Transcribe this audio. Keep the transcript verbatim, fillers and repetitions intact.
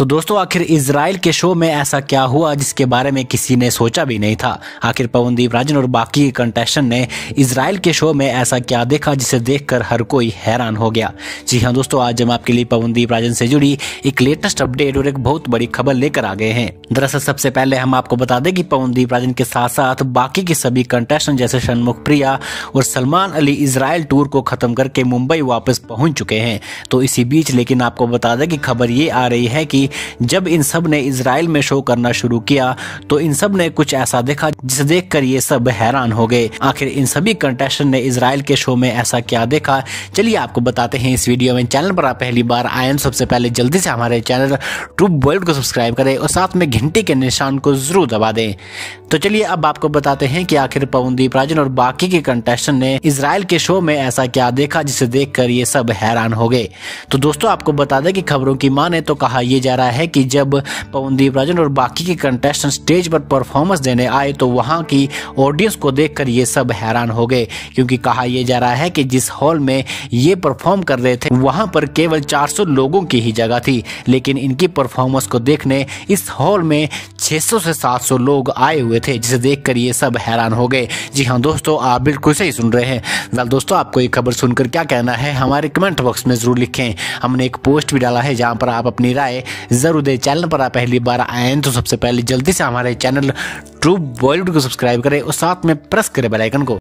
तो दोस्तों आखिर इजराइल के शो में ऐसा क्या हुआ जिसके बारे में किसी ने सोचा भी नहीं था। आखिर पवनदीप राजन और बाकी कंटेस्टेंट ने इजराइल के शो में ऐसा क्या देखा जिसे देखकर हर कोई हैरान हो गया। जी हाँ दोस्तों, आज हम आपके लिए पवनदीप राजन से जुड़ी एक लेटेस्ट अपडेट और एक बहुत बड़ी खबर लेकर आ गए हैं। दरअसल सबसे पहले हम आपको बता दें कि पवनदीप राजन के साथ साथ बाकी के सभी कंटेस्टेंट जैसे शनमुख प्रिया और सलमान अली इजराइल टूर को खत्म करके मुंबई वापस पहुंच चुके हैं। तो इसी बीच लेकिन आपको बता दें कि खबर ये आ रही है कि जब इन सब ने इजराइल में शो करना शुरू किया तो इन सब ने कुछ ऐसा देखा जिसे देखकर ये सब हैरान हो गए। आखिर इन सभी कंटेस्टेंट ने इजराइल के शो में ऐसा क्या देखा, चलिए आपको बताते हैं इस वीडियो में। चैनल पर आप पहली बार आए हैं सबसे पहले जल्दी से हमारे चैनल ट्रू बॉलीवुड को सब्सक्राइब करें और साथ में घंटी के निशान को जरूर दबा दें। तो चलिए अब आपको बताते हैं कि आखिर पवनदीप राजन और बाकी के कंटेस्टेंट ने इजराइल के शो में ऐसा क्या देखा जिसे देखकर ये सब हैरान हो गए। तो दोस्तों आपको बता दें कि खबरों की माने तो कहा यह जा रहा है कि जब पवनदीप राजन और बाकी के कंटेस्टेंट स्टेज पर परफॉर्मेंस देने आए तो वहां की ऑडियंस को देखकर ये सब हैरान हो गए, क्योंकि कहा यह जा रहा है कि जिस हॉल में ये परफॉर्म कर रहे थे वहां पर केवल चार सौ लोगों की ही जगह थी, लेकिन इनकी परफॉर्मेंस को देखने इस हॉल में छह सौ से सात सौ लोग आए हुए थे, जिसे देखकर ये सब हैरान हो गए। जी हाँ दोस्तों, आप बिल्कुल सही सुन रहे हैं। वेल दोस्तों, आपको ये खबर सुनकर क्या कहना है हमारे कमेंट बॉक्स में जरूर लिखें। हमने एक पोस्ट भी डाला है जहां पर आप अपनी राय जरूर दें। चैनल पर आप पहली बार आए हैं तो सबसे पहले जल्दी से हमारे चैनल ट्रू बॉलीवुड को सब्सक्राइब करें और साथ में प्रेस करें बेल आइकन को।